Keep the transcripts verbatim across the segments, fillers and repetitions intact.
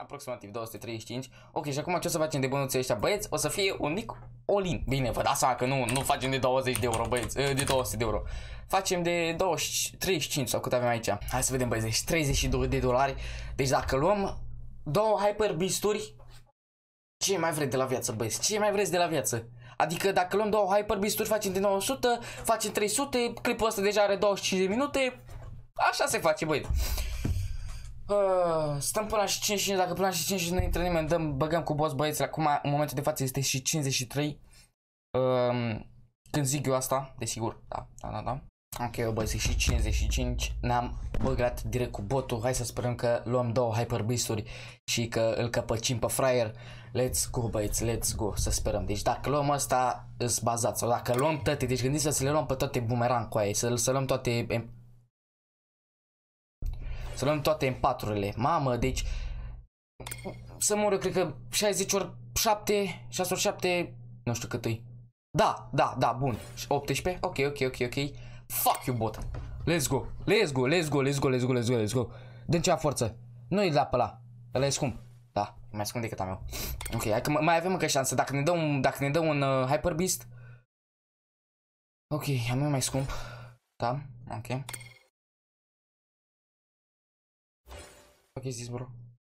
aproximativ două sute treizeci și cinci. Ok, și acum ce o să facem de bănuții ăștia, băieți? O să fie un mic all-in. Bine, vă dați seama că nu, nu facem de douăzeci de euro, băieți, de două sute de euro. Facem de douăzeci, treizeci și cinci sau cât avem aici. Hai să vedem, băieți, deci treizeci și doi de dolari. Deci dacă luăm două Hyper Beast-uri, ce mai vreți de la viață, băieți? Ce mai vreți de la viață? Adică dacă luăm două Hyper Beast-uri, facem de nouă sute, facem trei sute, clipul ăsta deja are douăzeci și cinci de minute. Așa se face, băieți. Uh, stăm până la cincizeci și cinci, dacă până la cincizeci și cinci nu intră nimeni, dăm, băgăm cu boss, băieți. Acum, în momentul de față, este și cincizeci și trei. Uh, când zic eu asta, desigur, da, da, da, da. Ok, băieți, și cincizeci și cinci, ne-am băgat direct cu botul. Hai să sperăm că luăm două Hyper Beast-uri și că îl căpăcim pe fraier. Let's go, băieți, let's go, să sperăm. Deci dacă luăm ăsta, îs bazat, sau dacă luăm toate, deci gândiți să le luăm pe toate bumerang cu aia, să, să luăm toate... Să luăm toate M patru-urile. Mamă, deci să mor eu, cred că șaizeci ori șapte, șase ori șapte, nu știu cât e. Da, da, da, bun. optsprezece. Ok, ok, ok, ok. Fuck you, bot. Let's go. Let's go, let's go, let's go, let's go, let's go, let's go. Dăm cea forță. Nu-i la pe ăla. Ăla e scump. Da, mai scump decât am eu. Ok, hai că mai avem încă șansă. Dacă ne dă un, dacă ne dă un uh, Hyper Beast. Ok, am eu mai scump. Da, ok. Ok, zis, bro.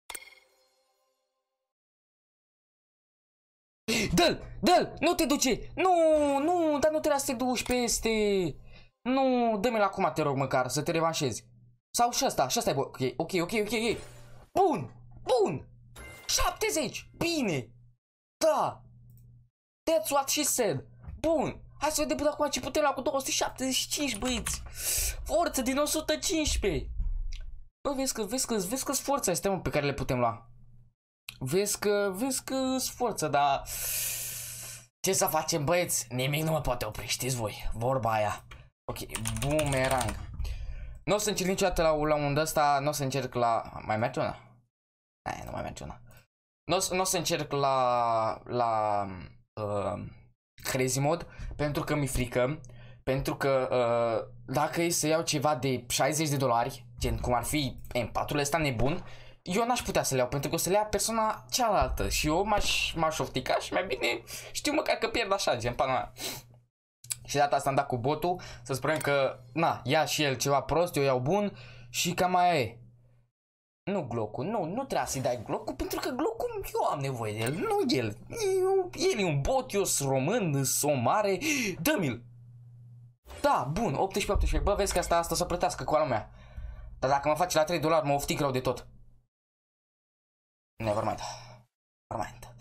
Dă-l! Dă-l! Nu te duce! Nu! Nu! Dar nu trebuie să te duci peste! Nu! Dă-mi-l acum, te rog, măcar, să te revanșezi. Sau și ăsta, și ăsta e bun. Ok, ok, ok, ok. Bun! Bun! șaptezeci! Bine! Da! That's what she said! Bun! Hai să vedem până acum ce putem lua cu două sute șaptezeci și cinci, băieți! Forță din o sută cincisprezece! Bă, vezi că, vezi că, vezi că-s forța astea, mă, pe care le putem lua. Vezi că, vezi că-s forță, dar... Ce să facem, băieți? Nimic nu mă poate opri, știți voi, vorba aia. Ok, boomerang. Nu o să încerc niciodată la, la un ăsta, nu o să încerc la... Mai merge una? Hai, nu mai merge una. Nu o să încerc la... La... Uh, crazy mode, pentru că mi-e frică. Pentru că uh, dacă e să iau ceva de șaizeci de dolari, gen cum ar fi M patru-ul ăsta nebun, eu n-aș putea să le iau, pentru că o să le ia persoana cealaltă și eu m-aș m-aș oftica și mai bine știu măcar că pierd așa, gen pana mea. Și de data asta am dat cu botul, să spunem că, na, ia și el ceva prost, eu iau bun și cam aia e. Nu Glock-ul, nu, nu trebuie să-i dai Glock-ul, pentru că Glock-ul eu am nevoie de el, nu el. Eu, el e un bot, eu sunt român, sunt om mare, dă-mi-l. Da, bun, optsprezece, optsprezece, bă, vezi că asta, asta o să plătească cu ala mea. Dar dacă mă face la trei dolari, mă oftic rău de tot. Nevermind. Nevermind.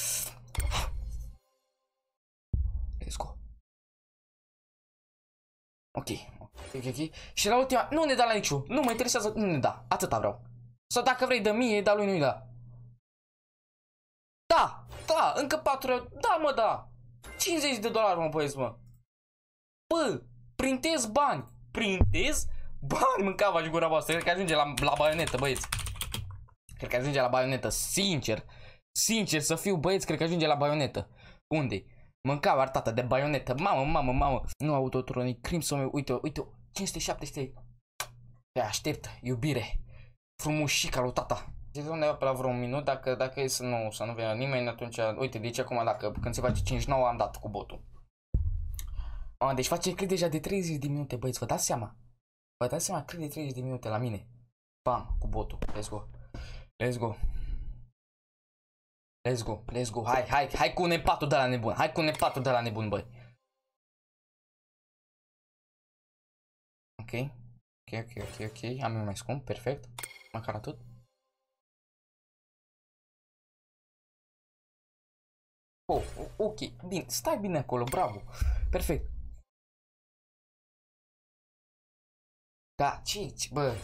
Let's go. Ok, ok, ok. Și la ultima, nu ne da la niciun, nu mă interesează, nu ne da, atâta vreau. Sau dacă vrei de mie, dar lui nu-i da. Da, da, încă patru euro, da mă, da. cincizeci de dolari, mă, băieți, mă. Bă, printez bani, printez bani, mâncava și gura voastră, cred că ajunge la, la baionetă, băieți. Cred că ajunge la baionetă, sincer, sincer să fiu, băieți, cred că ajunge la baionetă. Unde? Mâncava artată de baionetă, mamă, mamă, mamă. Nu autotronic, Crimson, uite, uite, cinci sute șaptezeci. Te aștept, iubire, frumușica lui tata. Zic undeva pe la vreo un minut, dacă, dacă e să nu, să nu vină nimeni, atunci, uite, deci acum dacă, când se face cincizeci și nouă, am dat cu botul. A, deci face clip deja de treizeci de minute, băieți, vă dați seama? Vă dați seama, clip de treizeci de minute la mine. Bam, cu botul, let's go. Let's go. Let's go, let's go, hai, hai, hai cu un M patru de la nebun, hai cu un M patru de la nebun, băi. Ok, ok, ok, ok, ok, am eu mai scump, perfect, măcar atât. Oh, ok, bine, stai bine acolo, bravo, perfect. Da, ce, bă.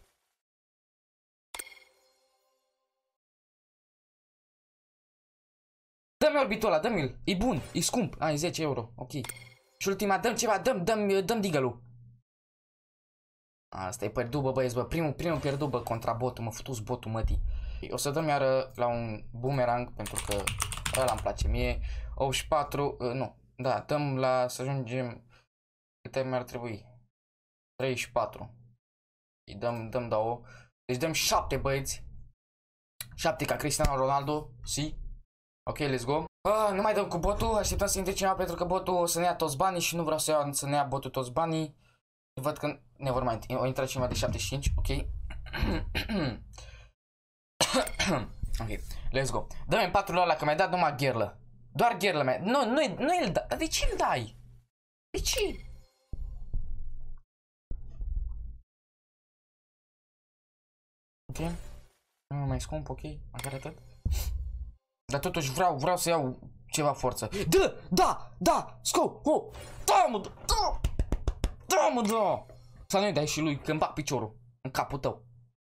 Dă-mi orbitul ăla, dă-mi-l, e bun, e scump, ai zece euro, ok. Și ultima, dăm ceva, dăm, dăm, dăm digălul. Asta e pierdut, bă, băieți, bă, primul, primul pierdut, bă, contra botul, mă futus botul, mătii. O să dăm iară la un boomerang, pentru că ăla îmi place mie. optzeci și patru, uh, nu, da, dăm la, să ajungem, câte mi-ar trebui? treizeci și patru. Îi dăm, dăm două, deci dăm șapte, băieți. șapte ca Cristiano Ronaldo. Si. Ok, let's go. Ah, nu mai dăm cu botul, așteptăm să intre cineva pentru că botul o să ne ia toți banii și nu vreau să, iau, să ne ia botul toți banii. Văd că, nevermind, o intra cineva de șaptezeci și cinci, ok. Ok, let's go. Dă-mi patru ăla că mi-ai dat numai gherlă. Doar gherlă mea. Nu, nu, nu el da. De ce îmi dai? De ce? Ok. Nu mai scump, ok. Măcar atât. Dar totuși vreau, vreau să iau ceva forță. Da, da, da, sco, oh, da, mă, da, da, mă, da. Să nu-i dai și lui când bag piciorul în capul tău.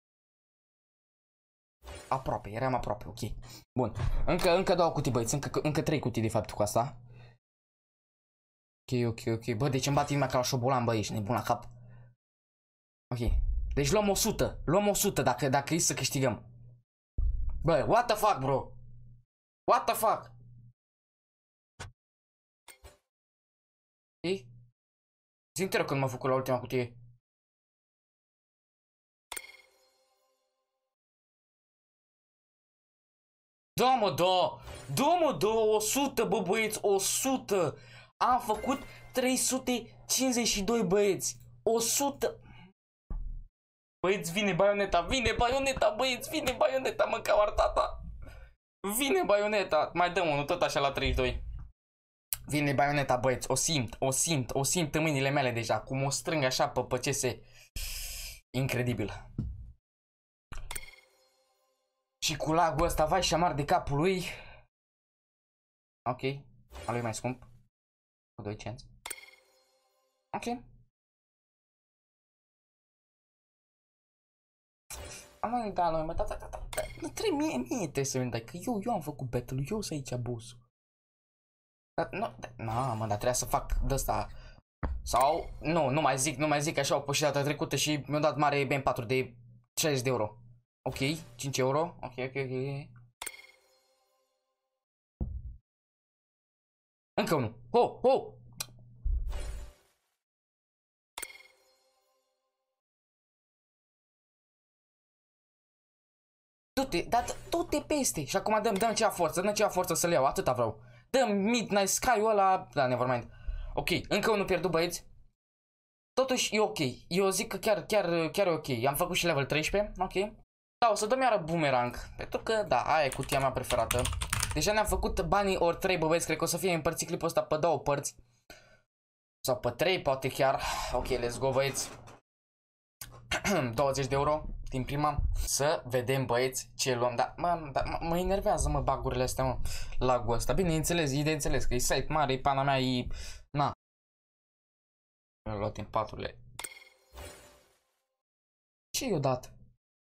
Aproape, eram aproape, ok. Bun, încă, încă două cutii, băieți, încă, încă trei cutii de fapt cu asta. Ok, ok, ok, bă, deci îmi bat inima ca la șobolan, bă, ești nebun la cap. Ok, deci luăm o sută, luăm o sută dacă, dacă e să câștigăm. Bă, what the fuck, bro? What the fuck? Ok? Zi-mi când m-a făcut la ultima cutie. Da, mă, da! Da, mă, da! o sută, bă, băieți! o sută! Am făcut trei sute cincizeci și doi, băieți! o sută! Băieți, vine baioneta! Vine baioneta, băieți! Vine baioneta, mă, ca tata! Vine baioneta! Mai dăm unul, tot așa la treizeci și doi. Vine baioneta, băieți! O simt, o simt, o simt în mâinile mele deja. Cum o strâng așa pe păcese. Incredibil. Și cu lagul ăsta, vai și amar de capul lui. Ok, a lui mai scump. Cu doi cenți. Ok. Am mai dat lui, mă, da, da, da, da. Nu trebuie, mie, mie trebuie să-mi dai, că eu, eu am făcut battle-ul, eu sunt aici boss-ul. Dar, nu, na, mă, dar trebuia să fac de-asta. Sau, nu, nu mai zic, nu mai zic, așa au pus și data trecută și mi-au dat mare B M patru de șaizeci de euro. Ok, cinci euro, ok, ok, ok. Încă unul, oh, oh! Du-te, da, du-te peste. Și acum dăm, dăm ceva forță, dăm ceva forță să le iau, atâta vreau. Dăm Midnight Sky-ul ăla, da, nevermind. Ok, încă unul pierdut, băieți. Totuși e ok, eu zic că chiar, chiar, chiar e ok. Am făcut și level treisprezece, ok. Da, o să dăm iară boomerang, pentru că, da, aia e cutia mea preferată. Deja ne-am făcut banii ori trei, băieți, cred că o să fie împărțit clipul ăsta pe două părți. Sau pe trei, poate chiar. Ok, let's go, băieți. douăzeci de euro din prima. Să vedem, băieți, ce luăm. Dar mă, da, mă, mă enervează, mă, bagurile astea, mă, lagul ăsta. Bine, înțeles, e de înțeles că e site mare, e pana mea, e... Na. Mi-au luat în paturile. Ce i-o dat?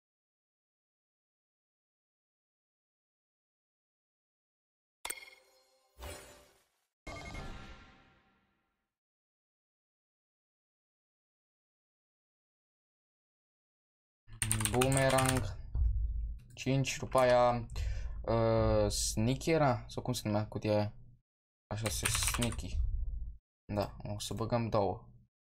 Boomerang cinci, după aia uh, Sneaky era? Sau cum se numea cutia aia? Așa se Sneaky. Da, o să băgăm două.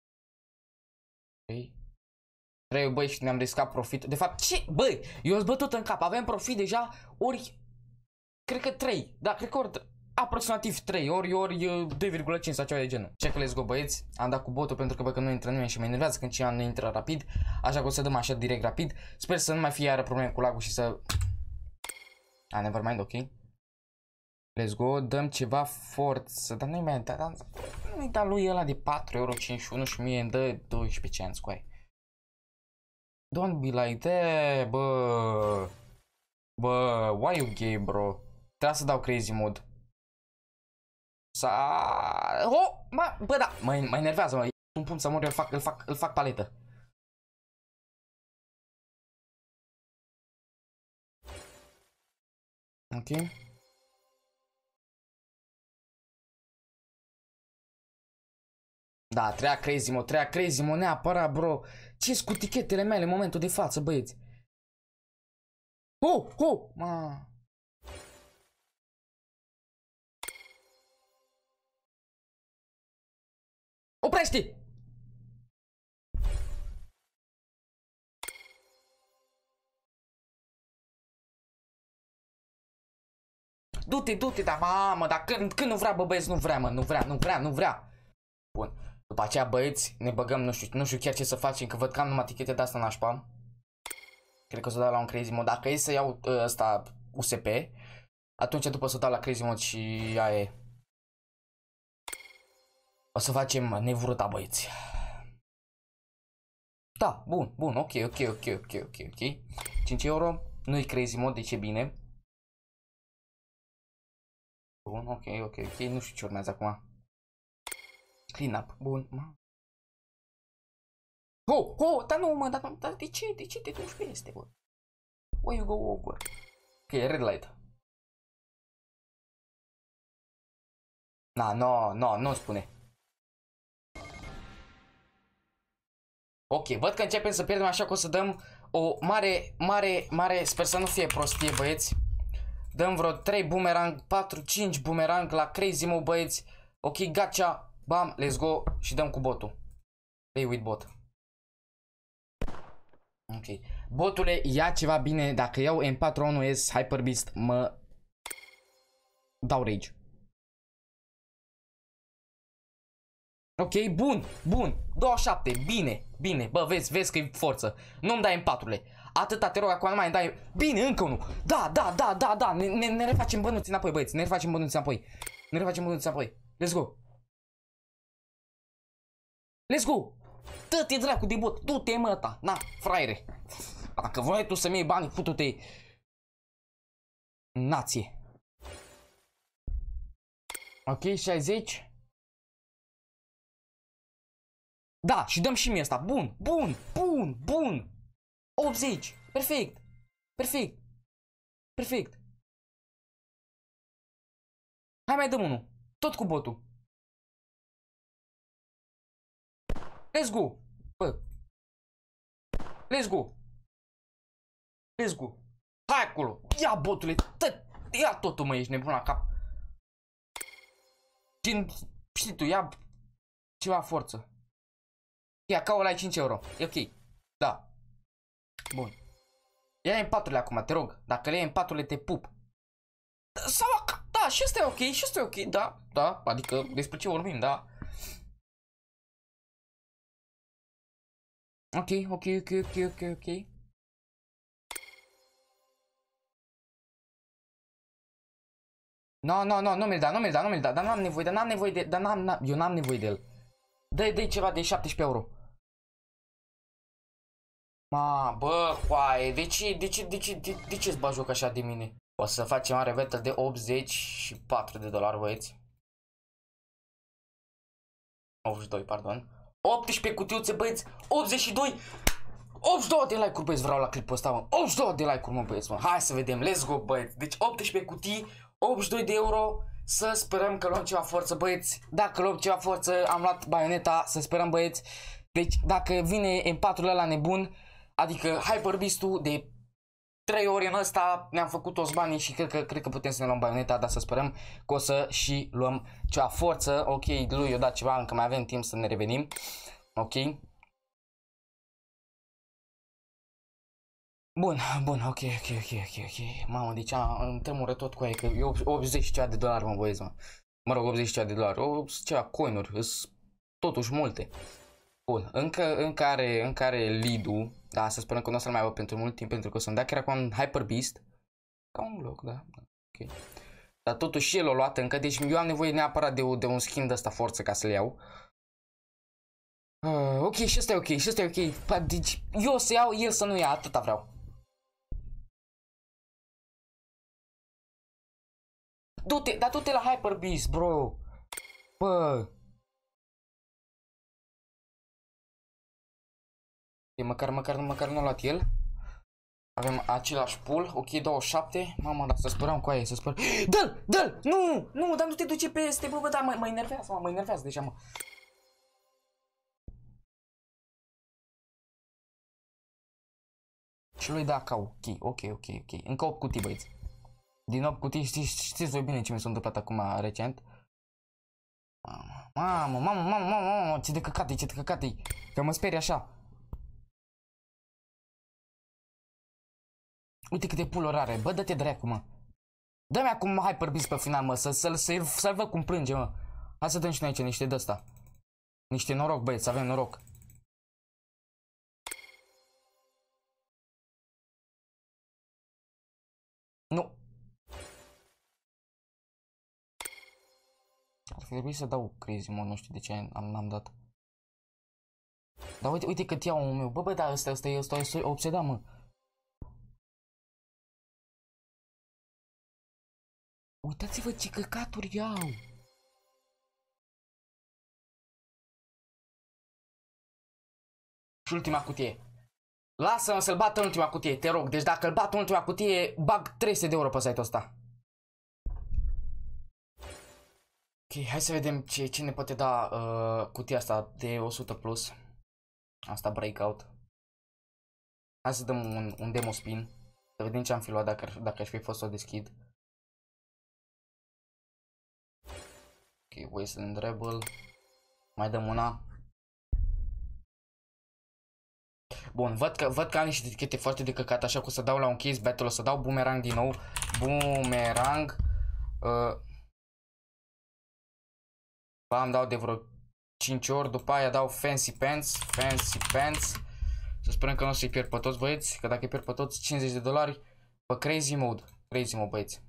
Ok. trei, băi, și ne-am riscat profit. De fapt, ce? Băi, eu îți bătut în cap. Avem profit deja ori... Cred că trei. Da, cred că ori... Aproximativ trei, ori, ori doi virgulă cinci sau ceva de genul. Check, let's go, băieți. Am dat cu botul pentru că văd că nu intră nimeni și mă enervează când cineva nu intră rapid. Așa că o să dăm așa direct rapid. Sper să nu mai fie iară probleme cu lagul și să... Ah, never mind, ok. Let's go, dăm ceva forță. Dar nu-i mai da, nu-i da lui ăla de patru euro cincizeci și unu și mie îmi dă doisprezece cenți cu aia. Don't be like that, bă. Bă, why you gay, bro? Trebuie să dau crazy mode. Sa... Oh, ma, bă, da, mă, mă enervează, mă. Un pun să mor, îl fac, îl fac, îl fac paletă. Ok. Da, treia crazy mode, treia crazy mode, neapărat, bro. Ce-s cu tichetele mele în momentul de față, băieți? Oh, oh, ma. Oprește! du-te, du-te, dar mamă, dar când, când nu vrea, bă, băieți, nu vrea, mă, nu vrea, nu vrea, nu vrea. Bun, după aceea, băieți, ne băgăm, nu știu, nu știu chiar ce să facem, că văd că am numai tichete de asta nașpa. Cred că o să dau la un crazy mode, dacă e să iau ăsta U S P, atunci după să dau la crazy mode și aia e. O să facem nevurăta, băieți. Da, bun, bun, ok, ok, ok, ok, ok, ok. cinci euro, nu-i crazy mode, deci e bine. Bun, ok, ok, ok, nu știu ce urmează acum. Clean up, bun, mă. Oh, oh, dar nu, mă, dar, dar de ce, de ce te duci peste, bă? Why you go over? Ok, red light. Na, no, no, nu spune. Ok, văd că începem să pierdem, așa că o să dăm o mare, mare, mare, sper să nu fie prostie, băieți. Dăm vreo trei boomerang, patru, cinci boomerang la crazy mode, băieți. Ok, gacha, bam, let's go și dăm cu botul. Play with bot. Ok, botule, ia ceva bine, dacă iau M patru unu S Hyper Beast, mă dau rage. Ok, bun, bun, douăzeci și șapte, bine, bine, bă, vezi, vezi că e forță. Nu-mi dai M patru-le. Atâta te rog, acum nu mai îmi dai. Bine, încă unul. Da, da, da, da, da, ne, ne, ne refacem bănuți înapoi, băieți, ne refacem bănuți înapoi. Ne refacem bănuți înapoi. Let's go. Let's go. Dă-te dracu de bot, du-te mă ta. Na, fraiere. Dacă vrei tu să-mi iei bani, futu-te. Nație. Ok, șaizeci. Da, și dăm și mie asta. Bun, bun, bun, bun. optzeci. Perfect. Perfect. Perfect. Hai mai dăm unul. Tot cu botul. Let's go. Bă. Let's go. Let's go. Hai acolo. Ia botule. Tă, ia totul, mă, ești nebun la cap. Știi tu, ia ceva forță. Ia, ca ăla ai cinci euro. E ok. Da. Bun. Ia M patru-le acum, te rog. Dacă le iei M patru-le, te pup. Sau, da, și ăsta e ok, și ăsta e ok, da, da. Adică despre ce vorbim, da. Ok, ok, ok, ok, ok, ok. No, no, no, nu mi-l da, nu mi-l da, nu mi-l da, dar n-am nevoie, dar n-am nevoie de, dar n-am, eu n-am nevoie de el. Dă-i, dă-i ceva de șaptesprezece euro. Ma, bă, coaie, de ce, de ce, de ce, de, de ce-ți bagi joc așa de mine? O să facem mare battle de optzeci și patru de dolari, băieți. optzeci și doi, pardon. optsprezece cutiuțe, băieți, optzeci și doi. optzeci și doi de like-uri, băieți, vreau la clipul ăsta, mă. optzeci și doi de like-uri, mă, băieți, mă. Hai să vedem, let's go, băieți. Deci optsprezece cutii, optzeci și doi de euro. Să sperăm că luăm ceva forță, băieți. Dacă luăm ceva forță, am luat baioneta, să sperăm, băieți. Deci, dacă vine M patru-ul ăla nebun, adică Hyper Beast-ul de trei ori în ăsta, ne-am făcut toți banii și cred că, cred că putem să ne luăm baioneta, dar să sperăm că o să și luăm ceva forță. Ok, lui i-a dat ceva, încă mai avem timp să ne revenim. Ok. Bun, bun, ok, ok, ok, ok, ok. Mamă, deci îmi tremură tot cu aia, că e optzeci și ceva de dolari, mă, băieți, mă. Mă rog, optzeci și ceva de dolari, o, ceva coinuri, sunt totuși multe. Bun, încă, încă are, încă are lead-ul, da, să sperăm că nu o să-l mai aibă pentru mult timp, pentru că o să-mi dea chiar acum un Hyper Beast. Ca un bloc, da, ok. Dar totuși el o luat încă, deci eu am nevoie neapărat de, de un skin de ăsta forță ca să-l iau. Uh, ok, și ăsta e ok, și ăsta e ok. Pa, deci eu o să iau, el să nu ia, atâta vreau. Du-te, dar du-te la Hyper Beast, bro. Bă. E, măcar, măcar, măcar nu a luat el. Avem același pool, ok, douăzeci și șapte. Mamă, dar să sperăm cu aia, să sperăm. Dă-l, dă-l, nu, nu, dar nu te duce peste, bă, bă, da, mă, mă enervează, mă, mă enervează deja, mă. Și lui da ca ok, ok, ok, ok. Încă opt cutii, băieți. Din opt cutii, știți, știți voi bine ce mi s-a întâmplat acum recent. Mamă, mamă, mamă, mamă, mamă, ce de căcat e, ce de căcat e. Că mă sperie așa. Uite câte pulori are, bă, dă-te dracu, mă. Dă-mi acum Hyper pe final, mă, să, să-l să să văd cum plânge, mă. Hai să dăm și noi aici niște de-asta. Niște noroc, băieți, avem noroc. Nu. Ar fi trebuit să dau crazy, mă, nu știu de ce am, am dat. Dar uite, uite cât iau omul meu. Bă, bă, da, ăsta, ăsta, ăsta, ăsta e obsedat, mă. Uitați-vă ce căcaturi iau. Și ultima cutie. Lasă-mă să-l bat în ultima cutie, te rog. Deci dacă îl bat în ultima cutie, bag trei sute de euro pe site-ul ăsta. Ok, hai să vedem ce, ce ne poate da uh, cutia asta de o sută plus. Asta breakout. Hai să dăm un, un demo spin. Să vedem ce am fi luat dacă, dacă aș fi fost să o deschid. Ok, Wasteland Rebel. Mai dăm una. Bun, văd că, văd că am niște etichete foarte de căcat, așa că o să dau la un case battle, o să dau boomerang din nou. Boomerang. Uh, Bam, dau de vreo cinci ori, după aia dau Fancy Pants. Fancy Pants. Să sperăm că nu o să-i pierd pe toți, băieți, că dacă îi pierd pe toți, cincizeci de dolari pe Crazy Mode. Crazy Mode, băieți.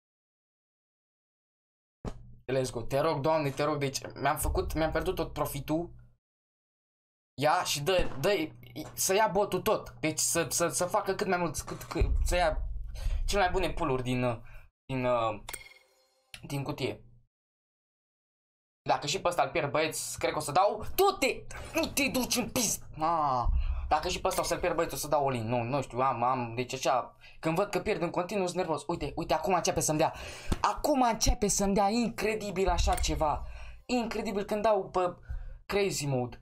Let's go. Te rog, Doamne, te rog, deci mi-am făcut, mi-am pierdut tot profitul. Ia și dă, dă, să ia botul tot. Deci să, să, să facă cât mai mult, cât, cât, să ia cele mai bune pull-uri din, din, din cutie. Dacă și pe ăsta îl pierd, băieți, cred că o să dau... Du-te! Nu te duci în pis! Ah, dacă și pe ăsta o să-l pierd, băieți, o să dau all-in. Nu, nu știu, am, am, deci așa... Când văd că pierd în continuu, sunt nervos. Uite, uite, acum începe să-mi dea. Acum începe să-mi dea incredibil așa ceva. Incredibil când dau pe Crazy Mode.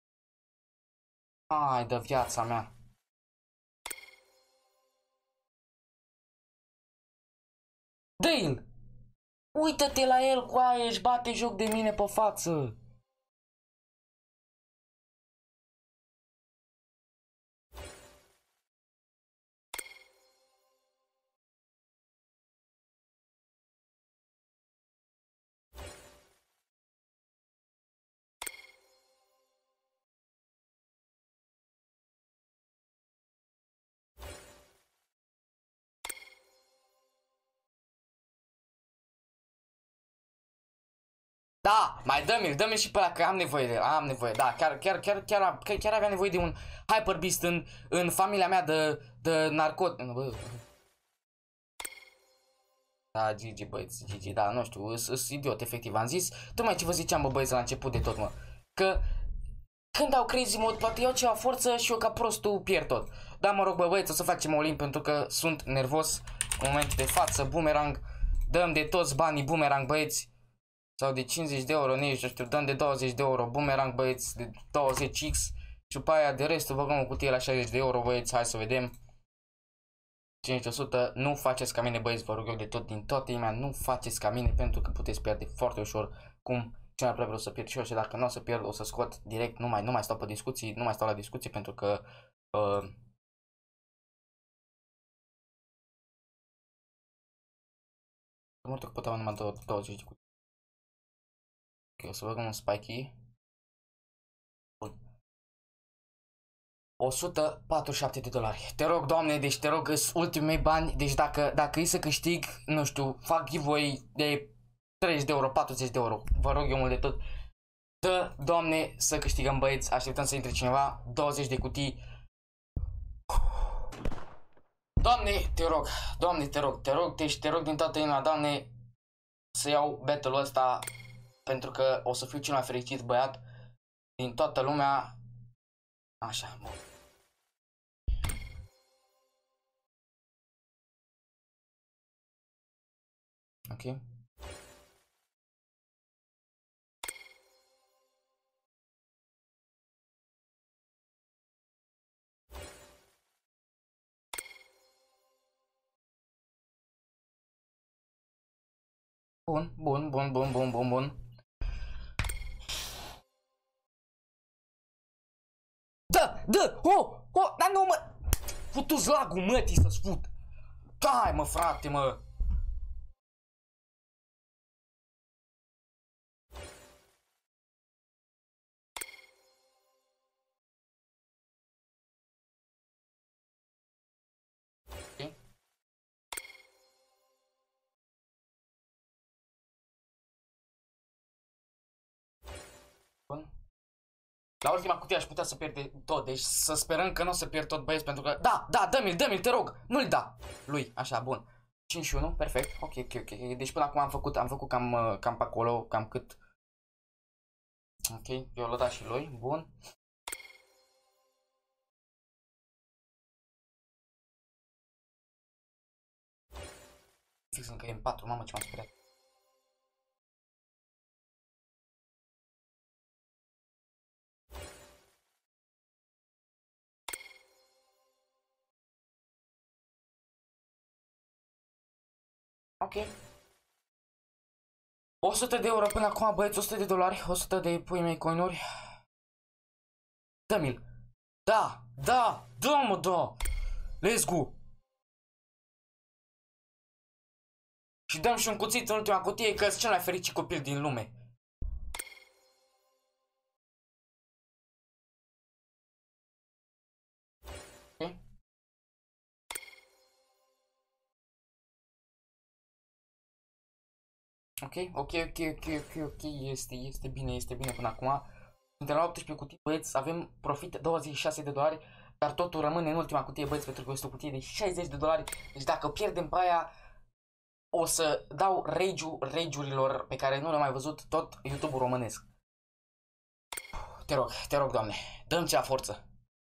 Ai de viața mea. Dă-l! Uită-te la el cu aia, își bate joc de mine pe față. Da, mai dă-mi-l, dă-mi și pe ăla, că am nevoie de el, am nevoie, da, chiar, chiar, chiar, chiar, chiar, chiar aveam nevoie de un Hyper Beast în, în familia mea de, de narcot... Da, G G, băieți, G G, da, nu știu, sunt idiot, efectiv, am zis, tocmai ce vă ziceam, bă, băieți, la început de tot, mă, că când dau Crazy Mode, poate iau ceva forță și eu ca prostul pierd tot. Da, mă rog, bă, băieți, o să facem all-in pentru că sunt nervos în momentul de față, boomerang, dăm de toți banii boomerang, băieți. Sau de cincizeci de euro, nici nu știu, dăm de douăzeci de euro, boomerang, băieți, de douăzeci X. Și după aia de restul băgăm o cutie la șaizeci de euro, băieți, hai să vedem. cincizeci la sută, nu faceți ca mine, băieți, vă rog eu de tot, din toată inima, nu faceți ca mine pentru că puteți pierde foarte ușor. Cum cel mai probabil o să pierd și eu și dacă nu o să pierd, o să scot direct, nu mai, nu mai stau pe discuții, nu mai stau la discuții pentru că... Uh, mă că puteam numai douăzeci de cutii. Ok, o să băgăm un spiky. o sută patruzeci și șapte de dolari. Te rog, Doamne, deci te rog, sunt ultimii mei bani. Deci dacă, dacă e să câștig, nu știu, fac giveaway de treizeci de euro, patruzeci de euro. Vă rog eu mult de tot. Dă, Doamne, să câștigăm, băieți. Așteptăm să intre cineva. douăzeci de cutii. Doamne, te rog, Doamne, te rog, te rog, deci te rog din toată inima, Doamne, să iau battle-ul ăsta. Pentru că o să fiu cel mai fericit băiat din toată lumea. Așa, bun. Ok. Bun, bun, bun, bun, bun, bun, bun. Da, da, oh, oh, dar nu mă... Futu-ți lagul mătii să-ți fut. Hai mă, frate, mă. La ultima cutie aș putea să pierde tot, deci să sperăm că nu o să pierd tot, băieți, pentru că... Da, da, dă-mi-l, dă-mi-l, te rog, nu-l da lui, așa, bun. cinci și unu, perfect, ok, ok, ok, deci până acum am făcut, am făcut cam, cam pe acolo, cam cât... Ok, eu l-o dat și lui, bun. Fix încă e în patru, mamă ce m-am speriat. Ok. o sută de euro până acum, băieți, o sută de dolari, o sută de pui mei coinuri. Dă-mi-l. Da, da, da, mă, da. Let's go. Și dăm și un cuțit în ultima cutie, că sunt cel mai fericit copil din lume. Ok. Ok, ok, ok, ok, ok, ok, este, este bine, este bine până acum. Suntem la optsprezece cutii, băieți, avem profit douăzeci și șase de dolari, dar totul rămâne în ultima cutie, băieți, pentru că este o cutie de șaizeci de dolari. Deci dacă pierdem pe aia, o să dau rage-ul rage-urilor pe care nu le-am mai văzut tot YouTube-ul românesc. Te rog, te rog, Doamne, dă-mi cea forță.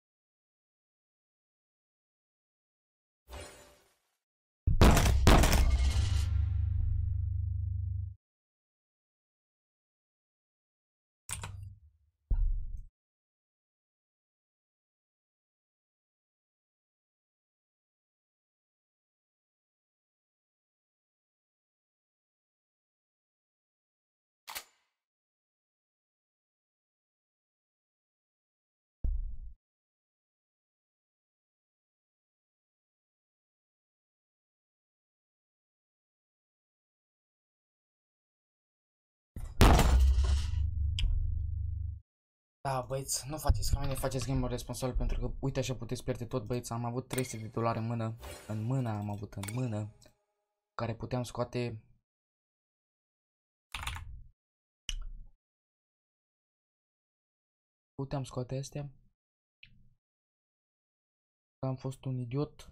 Da, băieți, nu faceți ca mine, faceți gamer responsabil, pentru că uite așa puteți pierde tot, băieți. Am avut trei sute de dolari în mână, în mână am avut în mână, care puteam scoate. Puteam scoate astea. Am fost un idiot.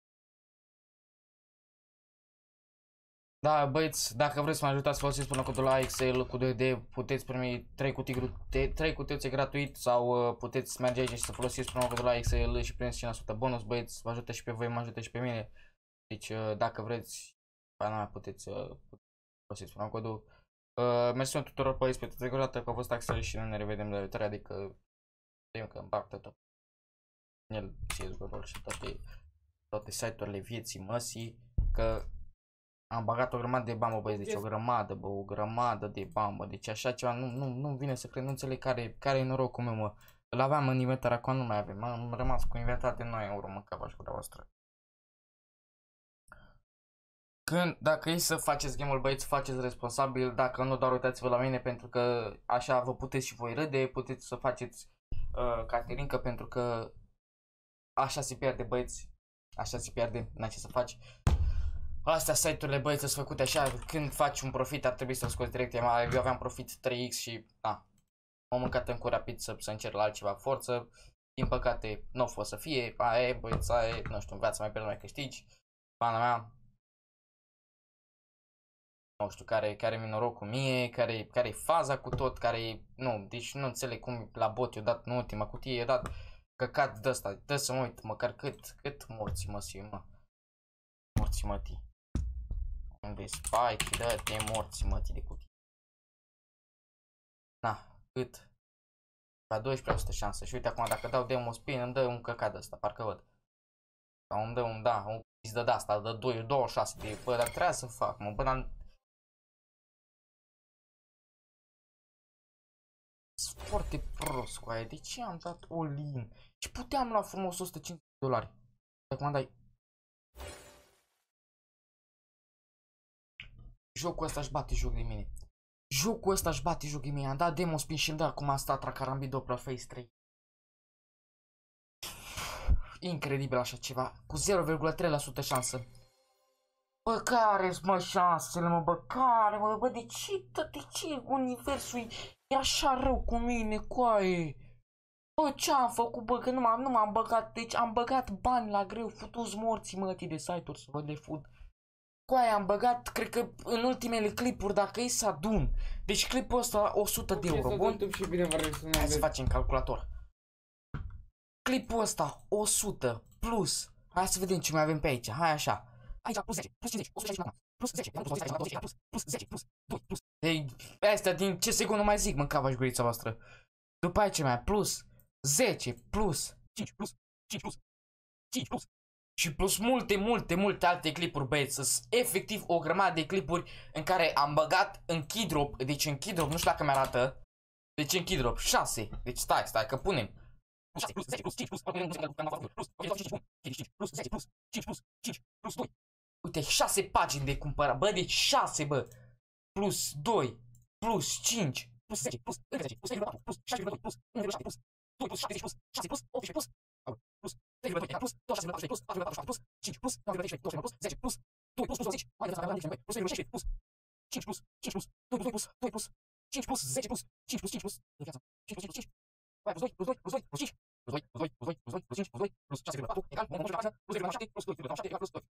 Da, băieți, dacă vreți să mă ajutați, folosiți până codul A X L cu doi D, puteți primi trei cutii, trei cutiuțe gratuit, sau uh, puteți merge aici și să folosiți până codul A X L și primiți cinci la sută bonus, băieți, vă ajută și pe voi, mă ajută și pe mine. Deci, uh, dacă vreți, pana puteți uh, folosiți până codul. Uh, mersi tuturor, băieți, pe toată dată că a fost Axel și noi ne revedem de viitoare, adică știm că împac tot el C S G O și toate, toate site-urile vieții măsii, că am băgat o grămadă de bambă, băieți, deci o grămadă, bă, o grămadă de bambă, deci așa ceva, nu, nu, nu vine să cred, nu înțeleg care, care e norocul meu, mă. Îl aveam în inventar, acum nu mai avem, am rămas cu inventar de nouă euro, mă, cap așa cu voastră. Când, dacă e să faceți game-ul, băieți, faceți responsabil, dacă nu, doar uitați-vă la mine, pentru că așa vă puteți și voi râde, puteți să faceți uh, Caterinca, pentru că așa se pierde, băieți, așa se pierde, n-ai ce să faci. Astea site-urile, băieți, sunt făcute așa, când faci un profit ar trebui să-l scoți direct. Eu aveam profit trei X și, da, m-am mâncat în cur rapid să, să încerc la altceva forță. Din păcate, nu a fost să fie, aia e, băieți, aia e, nu știu, în viața mai pierd, mai câștigi. Pana mea, nu știu, care, care mi norocul mie, care, care e faza cu tot, care nu, deci nu înțeleg cum la bot i-o dat în ultima cutie, i-a dat căcat de ăsta, dă să mă uit, măcar cât, cât morți mă, mă, morți mătii. Unde spike, dă-te morți mătii de cutii. Na, cât? La doisprezece la sută șansă. Și uite acum dacă dau demo spin îmi dă un căcat de ăsta, parcă văd. Sau îmi dă un, da, un pis de asta, dă douăzeci și șase de, bă, dar trebuie să fac, mă, bă, dar... Sunt foarte prost cu aia, de ce am dat all-in? Și puteam lua frumos o sută cincizeci de dolari. Acum dai... Jocul ăsta își bate joc de mine. Jocul ăsta își bate joc de mine. Am dat demo spin și îmi dă acum asta Tracarambi doi Face trei. Incredibil așa ceva. Cu zero virgulă trei la sută șansă. Bă, care-s mă șansele, mă, bă, care, mă, bă, de ce, de ce universul e așa rău cu mine, coaie? Bă, ce am făcut, bă, că nu m-am, nu m-am băgat, deci am băgat bani la greu, futu-ți morții mătii de site-uri să vă de fut. Cu aia am băgat, cred că în ultimele clipuri, dacă e să adun, deci clipul ăsta o sută de euro, bun? Și bine să Hai să facem calculator. Clipul ăsta o sută plus, hai să vedem ce mai avem pe aici, hai așa. Aici plus zece, plus cincizeci, o sută șaizeci, plus zece, plus zece, plus, plus zece, plus doi, plus. Ei, astea din ce secund nu mai zic, mâncava și gurița voastră. După aia ce mai, plus zece, plus cinci, plus cinci, plus cinci, plus. Și plus multe, multe, multe alte clipuri, băieți, sunt efectiv o grămadă de clipuri în care am băgat în keydrop, deci în keydrop, nu știu dacă mi-arată, deci în keydrop, șase, deci stai, stai, că punem. Plus plus zece, plus cinci, plus, plus zece, plus cinci, plus cinci, plus doi. Uite, șase pagini de cumpărat, bă, deci șase, bă, plus doi, plus cinci, plus zece, plus zece, plus patru, plus șase, plus unu, plus doi, plus șaptezeci, plus șase, plus optsprezece, plus plus trei, plus douăzeci și șase, plus patru, plus cinci, plus nouăsprezece, plus zece, plus doi, plus douăzeci, mai departe, plus șaisprezece, plus cinci, plus cinci, plus doi, plus doi, plus cinci, plus zece, plus cinci, plus cinci, plus cinci, plus cinci, plus doi, plus doi, plus doi, plus cinci, plus doi, plus doi, plus doi, plus doi, plus cinci, plus doi, plus șase, patru, egal, plus șapte, plus doi, plus șapte, egal, plus doi.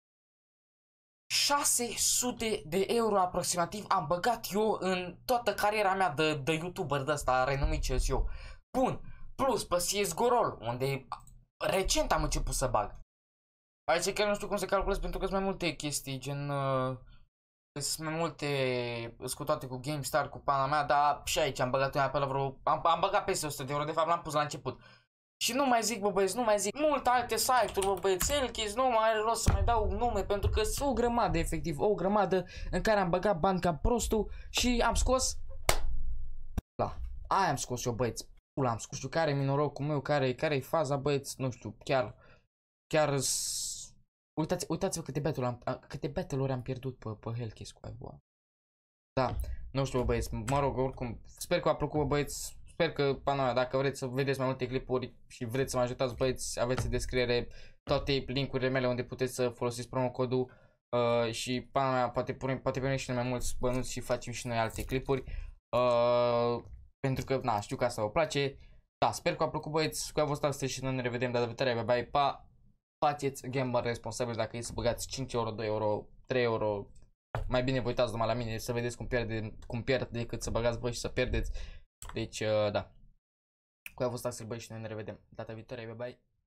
șase sute de euro aproximativ am băgat eu în toată cariera mea de, de YouTuber de ăsta renumit ce eu. Bun, plus pe C S G O Roll, unde recent am început să bag. Aici chiar nu știu cum să calculez pentru că sunt mai multe chestii, gen... Uh, sunt mai multe scutoate cu GameStar, cu pana mea, dar și aici am băgat eu pe la vreo... Am, am băgat peste o sută de euro, de fapt l-am pus la început. Și nu mai zic, bă băieți, nu mai zic multe alte site-uri, bă băieți, Elchis, nu mai are rost să mai dau nume, pentru că sunt o grămadă, efectiv, o grămadă în care am băgat bani ca prostul și am scos... Da, aia am scos eu, băieți, pula am scos, știu care e norocul meu, care care-i faza, băieți, nu știu, chiar, chiar... Uitați, uitați-vă câte battle-uri am, câte battle-uri am pierdut pe, pe Hellcase cu aia. Da, nu știu, bă, băieți, mă rog, oricum, sper că v-a plăcut, bă, băieți, sper că, panoia, dacă vreți să vedeți mai multe clipuri și vreți să mă ajutați, băieți, aveți în descriere toate linkurile mele unde puteți să folosiți promocodul uh, și, panoia, poate punem, poate punem și noi mai mulți bănuți și facem și noi alte clipuri, uh, pentru că, na, știu că asta vă place. Da, sper că v-a plăcut, băieți, cu a fost asta și noi ne revedem data viitoare, bye bye, pa! Faceți gamer responsabil dacă e să băgați cinci euro, doi euro, trei euro. Mai bine vă uitați numai la mine să vedeți cum pierde, cum pierd decât să băgați voi și să pierdeți. Deci, uh, da. Cu aia a fost Axel, băi, și noi ne revedem data viitoare, bye bye.